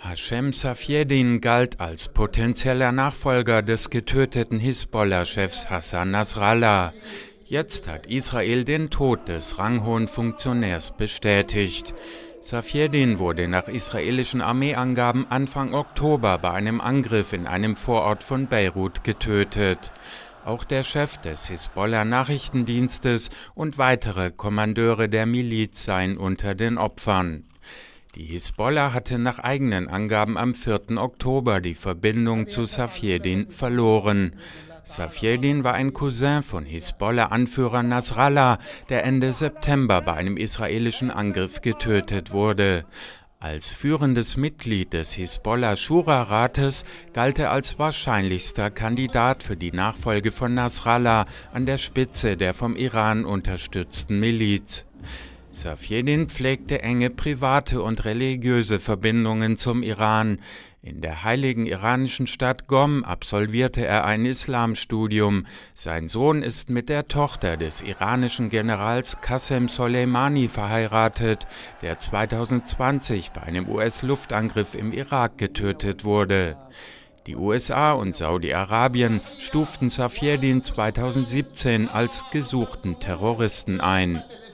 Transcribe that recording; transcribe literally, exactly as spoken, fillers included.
Hashem Safieddine galt als potenzieller Nachfolger des getöteten Hisbollah-Chefs Hassan Nasrallah. Jetzt hat Israel den Tod des ranghohen Funktionärs bestätigt. Safieddine wurde nach israelischen Armeeangaben Anfang Oktober bei einem Angriff in einem Vorort von Beirut getötet. Auch der Chef des Hisbollah-Nachrichtendienstes und weitere Kommandeure der Miliz seien unter den Opfern. Die Hisbollah hatte nach eigenen Angaben am vierten Oktober die Verbindung zu Safieddine verloren. Safieddine war ein Cousin von Hisbollah-Anführer Nasrallah, der Ende September bei einem israelischen Angriff getötet wurde. Als führendes Mitglied des Hisbollah-Schura-Rates galt er als wahrscheinlichster Kandidat für die Nachfolge von Nasrallah an der Spitze der vom Iran unterstützten Miliz. Safieddine pflegte enge private und religiöse Verbindungen zum Iran. In der heiligen iranischen Stadt Qom absolvierte er ein Islamstudium. Sein Sohn ist mit der Tochter des iranischen Generals Qasem Soleimani verheiratet, der zweitausendzwanzig bei einem U S-Luftangriff im Irak getötet wurde. Die U S A und Saudi-Arabien stuften Safieddine zweitausendsiebzehn als gesuchten Terroristen ein.